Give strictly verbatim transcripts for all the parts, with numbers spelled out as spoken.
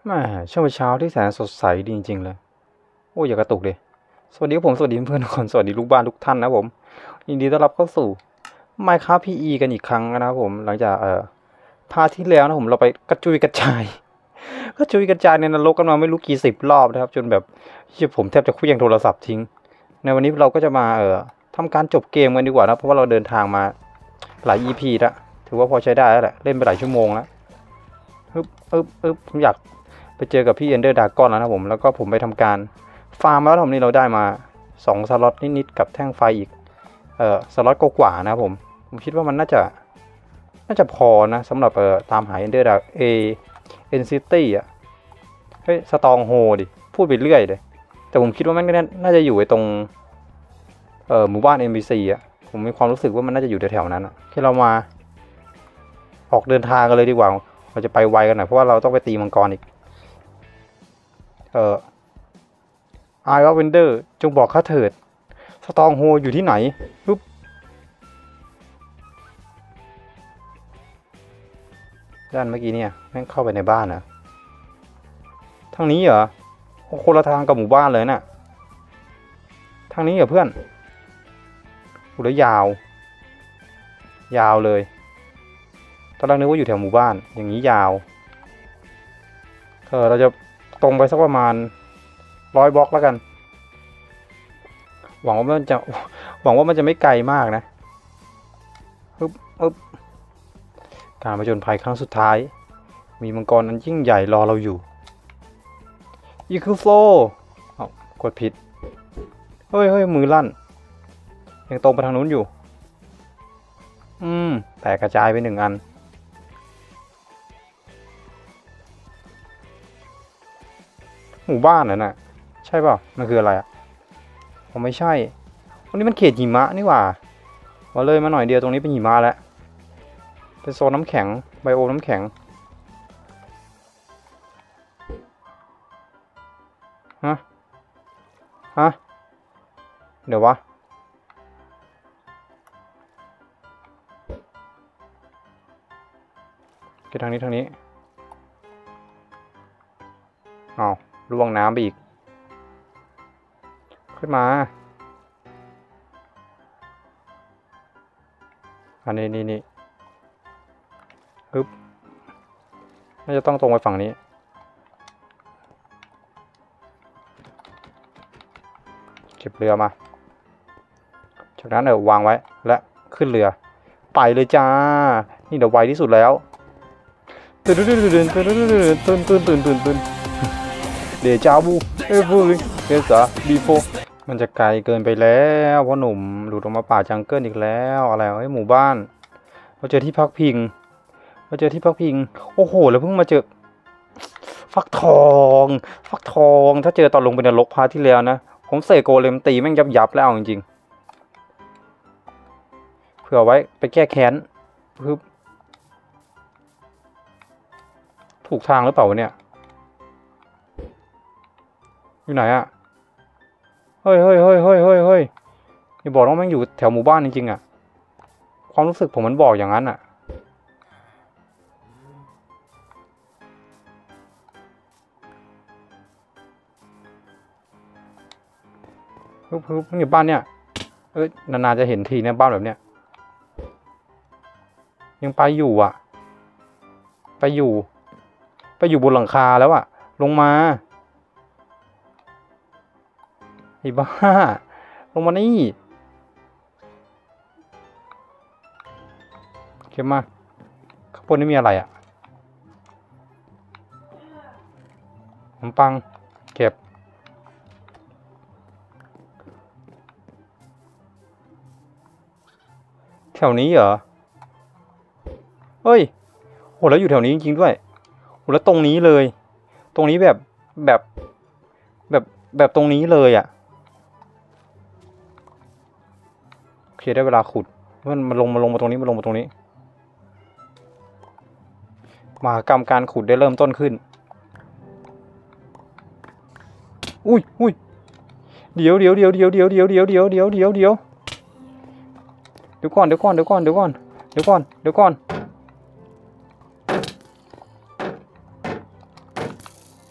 แม่ช่วงเช้าที่แสนสดใสดีจริงๆเลยโอ้ยอย่ากระตุกดิสวัสดีครับผมสวัสดีเพื่อนๆทุกคนสวัสดีลูกบ้านทุกท่านนะผมยินดีต้อนรับเข้าสู่ Minecraft พี อี กันอีกครั้งนะครับผมหลังจากเอ่อพาร์ทที่แล้วนะผมเราไปกระจุยกระจายกระจุยกระจายในนรกกันมาไม่รู้กี่สิบรอบนะครับจนแบบที่ผมแทบจะเคลื่อนโทรศัพท์ทิ้งในวันนี้เราก็จะมาเอ่อทำการจบเกมกันดีกว่านะเพราะว่าเราเดินทางมาหลาย อี พี แล้วถือว่าพอใช้ได้แล้วแหละเล่นไปหลายชั่วโมงแล้วอึ๊บอึ๊บอึ๊บผมอยากไปเจอกับพี่เอนเดอร์ดากอนแล้วนะผมแล้วก็ผมไปทำการฟาร์มแล้วผมนี่เราได้มาสองสล็อตนิดๆกับแท่งไฟอีกเอ่อสล็อตกว่าๆนะผมผมคิดว่ามันน่าจะน่าจะพอนะสำหรับเอ่อตามหาเอนเดอร์ดาเอเอ็นซิตี้อ่ะเฮ้ยสตองโฮดิพูดไปเรื่อยเลยแต่ผมคิดว่ามันน่าจะอยู่ไอ้ตรงเอ่อหมู่บ้าน เอ็น พี ซี อ่ะผมมีความรู้สึกว่ามันน่าจะอยู่แถวๆนั้นอ่ะที่เรามาออกเดินทางกันเลยดีกว่าเราจะไปไวกันหน่อยเพราะว่าเราต้องไปตีมังกรอีกเอ่อไอออฟเวนเดอร์จงบอกข้าเถิดสตองโฮอยู่ที่ไหนปึ๊บด้านเมื่อกี้เนี่ยแม่งเข้าไปในบ้านนะทางนี้เหรอคนละทางกับหมู่บ้านเลยน่ะทางนี้เหรอเพื่อนอุยแล้วยาวยาวเลยตอนแรกนึกว่าอยู่แถวหมู่บ้านอย่างนี้ยาวเออเราจะตรงไปสักประมาณร้อยบล็อกแล้วกันหวังว่ามันจะหวังว่ามันจะไม่ไกลมากนะปึ๊บปึ๊บการผจญภัยครั้งสุดท้ายมีมังกรอันยิ่งใหญ่รอเราอยู่อีคือโฟเอากดผิดเฮ้ยเฮ้ยมือลั่นยังตรงไปทางนู้นอยู่อืมแตกกระจายไปหนึ่งอันหมู่บ้านน่ะนะใช่เปล่ามันคืออะไรอ่ะผมไม่ใช่วันนี้มันเขตหิมะนี่หว่ามาเลยมาหน่อยเดียวตรงนี้เป็นหิมะแล้วเป็นโซนน้ำแข็งไบโอน้ำแข็งฮะฮะเดี๋ยววะไปทางนี้ทางนี้อ้าวล่วงน้ำไปอีกขึ้นมาอันนี้นี่นี่ฮึบน่าจะต้องตรงไปฝั่งนี้เก็บเรือมาจากนั้นเออวางไว้และขึ้นเรือไปเลยจ้านี่เดี๋ยวไวที่สุดแล้วตื่นตื่นตื่นตื่นตื่นตื่นตื่นตื่นตื่นตื่นเดจาวูเอฟฟูลิเดซาบีโฟมันจะไกลเกินไปแล้วเพราะหนุ่มหลุดออกมาป่าจังเกิลอีกแล้วอะไรไอ้หมู่บ้านเราเจอที่พักพิงเราเจอที่พักพิงโอ้โหแล้วเพิ่งมาเจอฟักทองฟักทองถ้าเจอตอนลงไปในนรกพาที่แล้วนะผมเสกโกเลมตีแม่งยับยับแล้วจริงๆเผื่อไว้ไปแก้แค้นปึ๊บถูกทางหรือเปล่าเนี่ยอยู่ไหนอะเฮ้ยเฮ้ยเฮ้ยเฮ้ยเฮ้ยเฮ้ยอย่าบอกว่าแม่งอยู่แถวหมู่บ้านจริงๆอะความรู้สึกผมมันบอกอย่างนั้นอะฮึบฮึบอยู่บ้านเนี่ยเอ้ยนานๆจะเห็นทีเนี่ยบ้านแบบเนี้ยยังไปอยู่อะไปอยู่ไปอยู่บนหลังคาแล้วอะลงมาไอ้บ้าลงมานี่เก็บมาข้างบนนี่มีอะไรอะขนมปังเก็บแถวนี้เหรอเฮ้ยโหแล้วอยู่แถวนี้จริงๆด้วยโหแล้วตรงนี้เลยตรงนี้แบบแบบแบบแบบตรงนี้เลยอะโอเคได้เวลาขุดมันมาลงมาลงมาตรงนี้มาลงมาตรงนี้มหากรรมการขุดได้เริ่มต้นขึ้นอุ้ยอุ้ยเดี๋ยวเดี๋ยวเดี๋ยวเดี๋ยวเดี๋ยวเดี๋ยวเดี๋ยวเดี๋ยวเดี๋ยวเดี๋ยวเดี๋ยวเดี๋ยวก่อนเดี๋ยวก่อนเดี๋ยวก่อนเดี๋ยวก่อนเดี๋ยวก่อนเดี๋ยวก่อน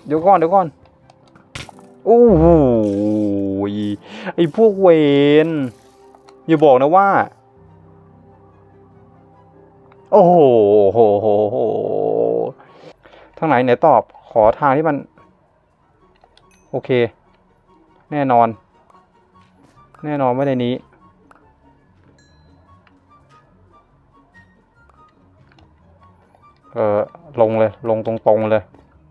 เดี๋ยวก่อนเดี๋ยวก่อนโอ้โหไอ้พวกเวนอย่าบอกนะว่าโอ้โหโหโหโหทางไหนไหนตอบขอทางที่มันโอเคแน่นอนแน่นอนว่าในนี้เออลงเลยลงตรงๆเลย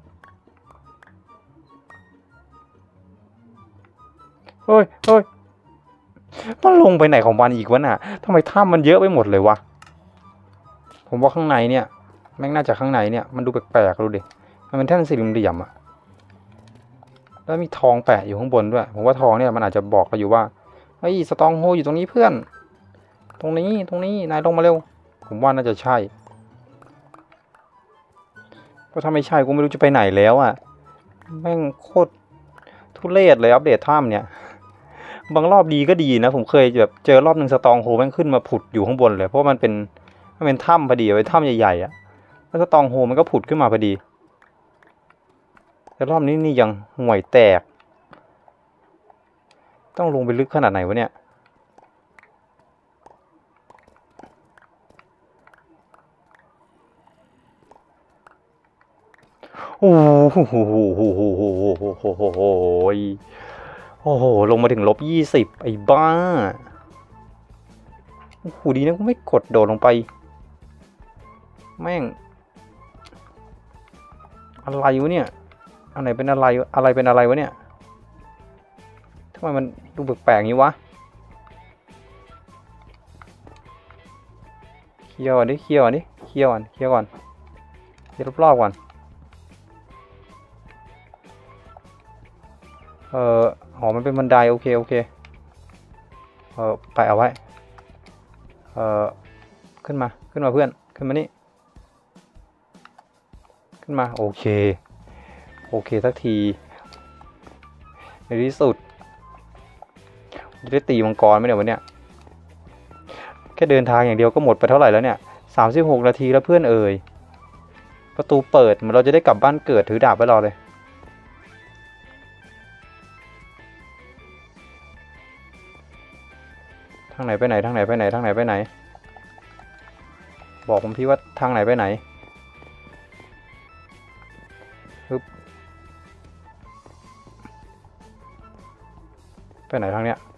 เฮ้ยเฮ้ยมันลงไปไหนของมันอีกวะน่ะทำไมถ้ำมันเยอะไปหมดเลยวะผมว่าข้างในเนี่ยแม่งน่าจะข้างในเนี่ยมันดูแปลกๆดูดิมันเป็นแท่นสี่เหลี่ยมอะแล้วมีทองแปะอยู่ข้างบนด้วยผมว่าทองเนี่ยมันอาจจะบอกเราอยู่ว่าไอ้สตองโฮอยู่ตรงนี้เพื่อนตรงนี้ตรงนี้นายลงมาเร็วผมว่าน่าจะใช่เพราะถ้าไม่ใช่กูไม่รู้จะไปไหนแล้วอ่ะแม่งโคตรทุเรศเลยอัปเดตถ้ำเนี่ยบางรอบดีก็ดีนะผมเคยแบบเจอรอบหนึ่งสตองโฮแม่งขึ้นมาผุดอยู่ข้างบนเลยเพราะมันเป็นมันเป็นถ้ำพอดีเป็นถ้ำใหญ่ๆอ่ะแล้วสตองโฮมันก็ผุดขึ้นมาพอดีแต่รอบนี้นี่ยังห่วยแตกต้องลงไปลึกขนาดไหนวะเนี่ยโอ้โหโอ้โหโอ้โหโอ้โหโอ้โหโอ้โหโอ้โหลงมาถึงลบยี่สิบไอ้บ้าโอ้โหดีนะกูไม่กดโดดลงไปแม่งอะไรวะเนี่ยอันไหนเป็นอะไรอะไรเป็นอะไรวะเนี่ยทำไมมันดูแปลกๆอย่างนี้วะเคี่ยวอันนี้เคี่ยวอันนี้เคี่ยวก่อนเคี่ยวก่อนเคี่ยวรอบๆก่อนเอออ๋อมันเป็นบันไดโอเคโอเคเออไปเอาไว้เออขึ้นมาขึ้นมาเพื่อนขึ้นมานี่ขึ้นมาโอเคโอเคสักทีในที่สุดจะได้ตีมังกรไหมเนี่ยวันเนี้ยแค่เดินทางอย่างเดียวก็หมดไปเท่าไหร่แล้วเนี่ยสามสิบหกนาทีแล้วเพื่อนเอ่ยประตูเปิดเหมือนเราจะได้กลับบ้านเกิดถือดาบไว้รอเลยทางไหนไปไหนทางไหนไปไหนทางไหนไปไหนบอกผมทีว่าทางไหนไปไหนฮึบไปไหนทางเนี้ย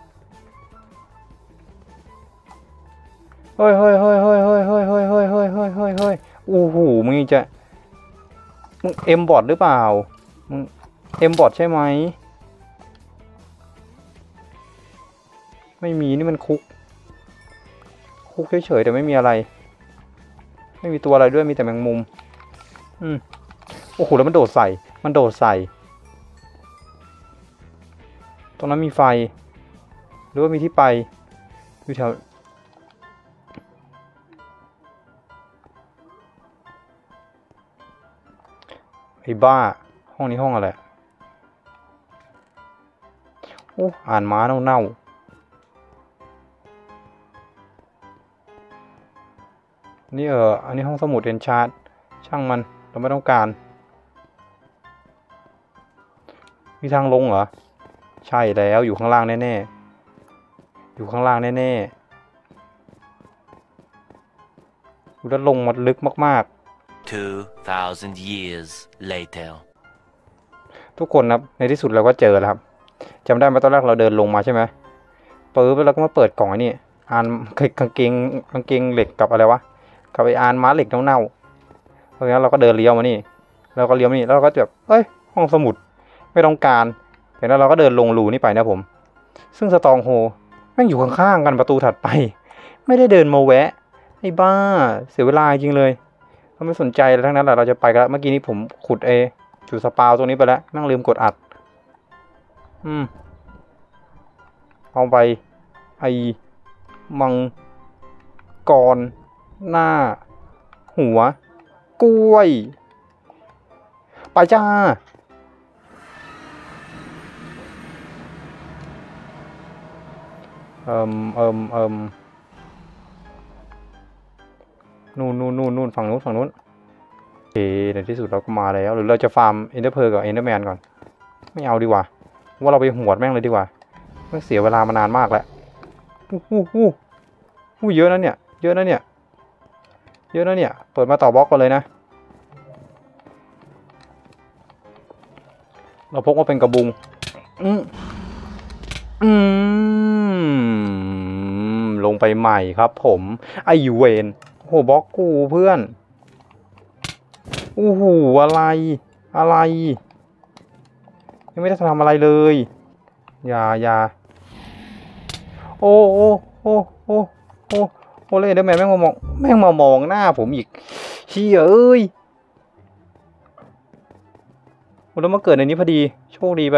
เฮ้ยเฮ้ยเฮ้ยเฮ้ยเฮ้ยเฮ้ยเฮ้ยเฮ้ยเฮ้ยเฮ้ยเฮ้ยเฮ้ยโอ้โหมึงจะมึงเอ็มบอทหรือเปล่ามึงเอ็มบอทใช่ไหมไม่มีนี่มันคุกคุกเฉยๆแต่ไม่มีอะไรไม่มีตัวอะไรด้วยมีแต่แมงมุมอืมโอ้โหแล้วมันโดดใส่มันโดดใส่ตรงนั้นมีไฟหรือว่ามีที่ไปอยู่แถวไอ้บ้าห้องนี้ห้องอะไรโอ้อ่านม้าเน่าๆนี่เอออันนี้ห้องสมุดเอนชาร์ดช่างมันเราไม่ต้องการมีทางลงเหรอใช่แล้วอยู่ข้างล่างแน่ๆอยู่ข้างล่างแน่ๆดูด้านลงมันลึกมากๆ two thousand years later ทุกคนครับในที่สุดเราก็เจอแล้วครับจำได้ไหมตอนแรกเราเดินลงมาใช่ไหมเปิดไปแล้วก็มาเปิดกล่องไอ้นี่อ่านกางเกงกางเกงเหล็กกับอะไรวะกับไออ่านม้าเหล็กเน่าๆเพราะงั้นเราก็เดินเลี้ยวมานี่เราก็เลี้ยวมานี่แล้วเราก็แบบเอ้ยห้องสมุดไม่ต้องการแต่แล้วเราก็เดินลงรูนี่ไปนะผมซึ่งสตองโฮแม่งอยู่ข้างๆกันประตูถัดไปไม่ได้เดินมาแวะไอ้บ้าเสียเวลาจริงเลยเราไม่สนใจอะไรทั้งนั้นแหละเราจะไปกันแล้วเมื่อกี้นี้ผมขุดเอจุดสปาวตรงนี้ไปแล้วนั่งลืมกดอัดอืมเอาไปไอมังกรหน้าหัวกล้วยไปจ้าเอิมเอิมเอิมนู่นนู่นนู่นนู่นฝั่งนู้นฝั่งนู้นเคในที่สุดเราก็มาแล้วหรือเราจะฟาร์มเอนเดอร์เพอร์กับเอนเดอร์แมนก่อนไม่เอาดีกว่าว่าเราไปหวดแม่งเลยดีกว่าไม่เสียเวลามานานมากแล้วอู้หู้หู้หู้เยอะนะเนี่ยเยอะนะเนี่ยเยอะนะเนี่ยเปิดมาต่อบล็อกกันเลยนะเราพกมาเป็นกระบุงอืมอืมลงไปใหม่ครับผมไอเวนโอ้โหบล็อกกูเพื่อนอู้หูอะไรอะไรยังไม่ได้ทำอะไรเลยอย่าอย่าโอ้โอ้โอ้โอ้โอ้โอ้เลยเดอร์แมนแม่งมามองแม่งมามองหน้าผมอีกเชี่ยเอ้ยแล้วมาเกิดในนี้พอดีโชคดีไป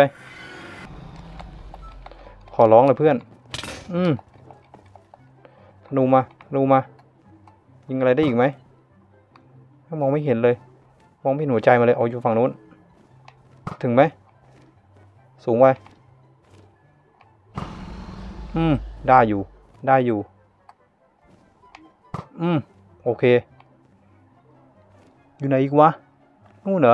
ขอร้องเลยเพื่อนอืมธนูมาธนูมายิงอะไรได้อีกไหมมองไม่เห็นเลยมองไม่เห็นหัวใจมาเลยเอาอยู่ฝั่งนู้นถึงไหมสูงไว้อืมได้อยู่ได้อยู่อืมโอเคอยู่ไหนอีกวะนู่นเหรอ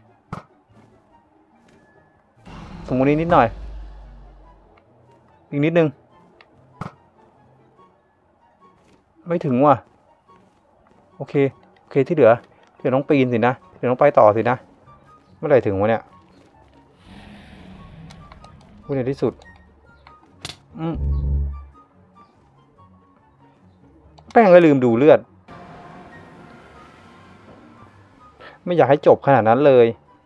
สูงกว่านี้นิดหน่อยอีกนิดนึงไม่ถึงว่ะโอเคโอเคที่เหลือเดี๋ยวต้องปีนสินะเดี๋ยวต้องไปต่อสินะเมื่อไหร่ถึงวะเนี่ยพูดในที่สุดอืมแป้งก็ลืมดูเลือดไม่อยากให้จบขนาดนั้นเลย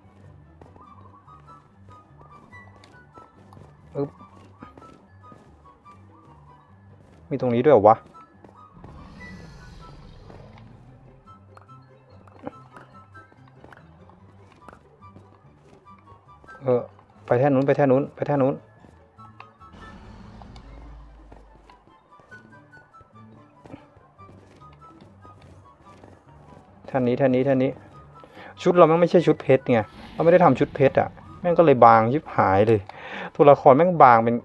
มีตรงนี้ด้วยเหรอวะเออไปแท่นู้นไปแท่นู้นไปแท่นู้นแท่นนี้แท่นนี้แท่นนี้ชุดเราแม่งไม่ใช่ชุดเพชรไงเราไม่ได้ทำชุดเพชรอ่ะแม่งก็เลยบางยิบหายเลยตัวละครแม่งบางเป็น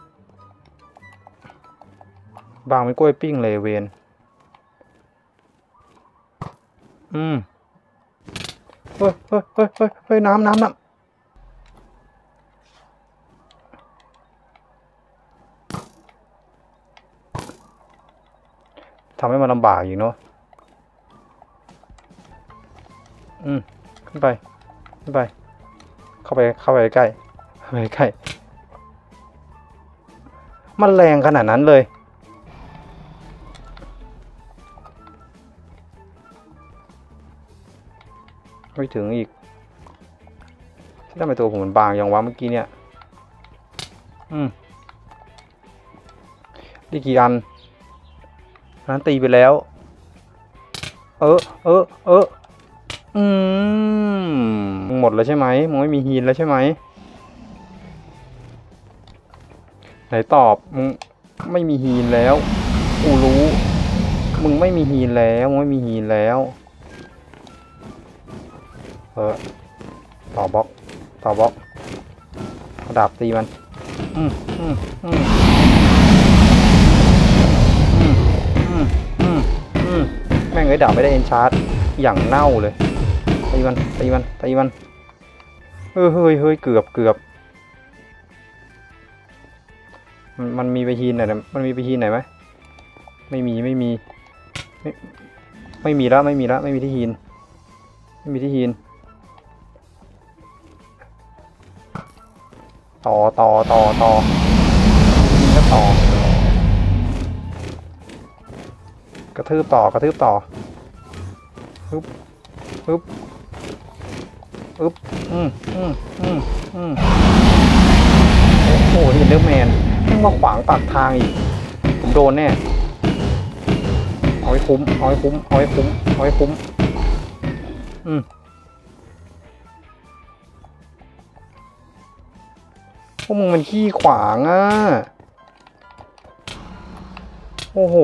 บางเป็นกล้วยปิ้งเลยเวนอืมเฮ้ยเฮ้ยเฮ้ยเฮ้ยเฮ้ยน้ำน้ำน้ำทำให้มันลำบากอยู่เนาะอืมขึ้นไปขึ้นไปเข้าไปเข้าไปใกล้เข้าไปใกล้มันแรงขนาดนั้นเลยไม่ถึงอีกที่ทำไมตัวผมมันบางอย่างวะเมื่อกี้เนี่ยอืมดีกี่อันนั้นตีไปแล้วเออเออเอออืมหมดแล้วใช่ไหมมึงไม่มีฮีนแล้วใช่ไหมไหนตอบมึงไม่มีฮีนแล้วกูรู้มึงไม่มีฮีนแล้วมึงไม่มีฮีนแล้วเออต่อบล็อกต่อบล็อกดาบตีมันอืมอืมอืมอืมอืมอืมอืมแม่งเอ้ยดาบไม่ได้เอนชาร์จอย่างเน่าเลยตีมันตีมันตีมันเฮ้ยเฮ้ยเฮ้ยเกือบเกือบมันมันมีไปฮีนไหนมันมีไปฮีนไหนไหมไม่มีไม่มีไม่ไม่มีแล้วไม่มีแล้วไม่มีที่ฮีนไม่มีที่ฮีนต่อต่อต่อต่อยิงก็ต่อกระทืบต่อกระทืบต่อฮึบฮึบฮึบอืมอืมอืมอืมโอ้โหเห็นเดอร์แมนมึงมาขวางปากทางอีกผมโดนแน่เอาให้คุ้มเอาให้คุ้มเอาให้คุ้มเอาให้คุ้มอืมพวกมึงมันขี้ขวางอ่ะโอ้โห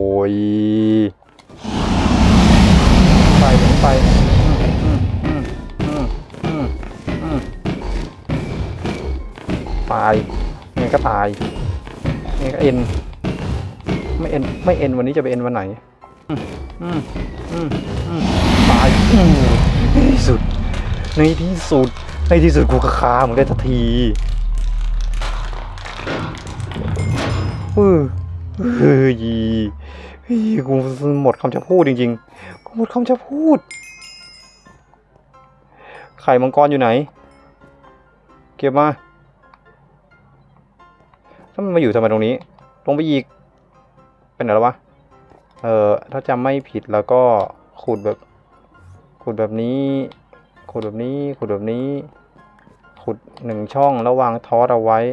ไปไปตายไงก็ตายไงก็เอ็นไม่เอ็นไม่เอ็นวันนี้จะไปเอ็นวันไหนอืมอืมอืมอืมตายายอืมในที่สุดในที่สุดในที่สุดกูก็ฆ่ามึงได้ทันทีเออเฮ้ยเฮ้ยกูหมดคำจะพูดจริงๆกูหมดคำจะพูดไข่มังกรอยู่ไหนเก็บมาถ้ามันมาอยู่ทำไมตรงนี้ลงไปอีกเป็นอะไรวะเออถ้าจำไม่ผิดแล้วก็ขุดแบบขุดแบบนี้ขุดแบบนี้ขุดแบบนี้ขุดหนึ่งช่องแล้ววางทอสเอาไว้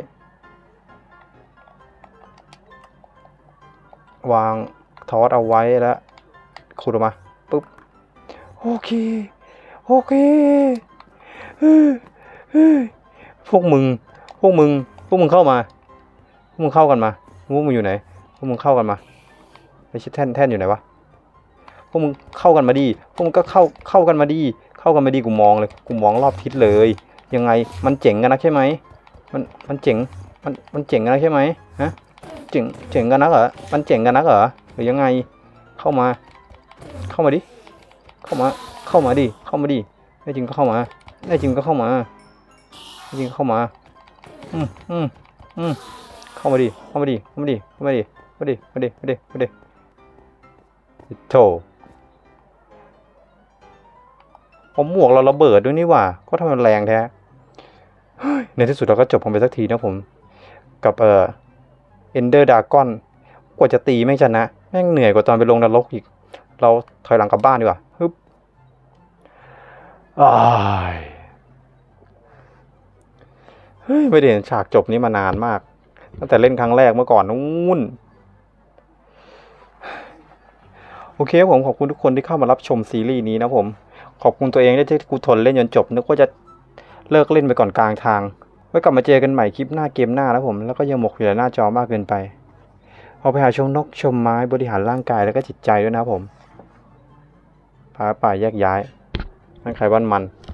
วางทอสเอาไว้แล้วขุดออกมาปุ๊บโอเคโอเคเฮ้ยเฮ้ยพวกมึงพวกมึงพวกมึงเข้ามาพวกมึงเข้ากันมาพวกมึงอยู่ไหนพวกมึงเข้ากันมาไอ้ชิดแท่นแท่นอยู่ไหนวะพวกมึงเข้ากันมาดีพวกมึงก็เข้าเข้ากันมาดีเข้ากันมาดีกูมองเลยกูมองรอบทิศเลยยังไงมันเจ๋งกันนะใช่ไหมมันมันเจ๋งมันมันเจ๋งกันนะใช่ไหมฮะเจ๋งเจ๋งกันนักเหรอมันเจ๋งกันนักเหรอหรือยังไงเข้ามาเข้ามาดิเข้ามาเข้ามาดิเข้ามาดิแน่จริงก็เข้ามาแน่จริงก็เข้ามาแน่จริงเข้ามาอืมอืมอืมเข้ามาดิเข้ามาดิเข้ามาดิเข้ามาดิมาดิมาดิมาดิมาดิโธ่ผมหมวกเราระเบิดด้วยนี่หว่าก็ทำมันแรงแท้ในที่สุดเราก็จบกันไปสักทีนะผมกับเอ่อเอนเดอร์ดากอนกว่าจะตีแม่งชนะแม่งเหนื่อยกว่าตอนไปลงนรกอีกเราถอยหลังกลับบ้านดีกว่าฮึบอ้ายเฮ้ยไม่ได้เห็นฉากจบนี้มานานมากตั้งแต่เล่นครั้งแรกเมื่อก่อนนู้นโอเคผมขอบคุณทุกคนที่เข้ามารับชมซีรีส์นี้นะผมขอบคุณตัวเองที่กูทนเล่นจนจบนึกว่าจะเลิกเล่นไปก่อนกลางทางไว้กลับมาเจอกันใหม่คลิปหน้าเกมหน้าแล้วผมแล้วก็ยังหมกอยู่ในหน้าจอมากเกินไปเอาไปหาชมนกชมไม้บริหารร่างกายแล้วก็จิตใจด้วยนะผมพาป่าแยกย้ายนั่นใครบ้านมัน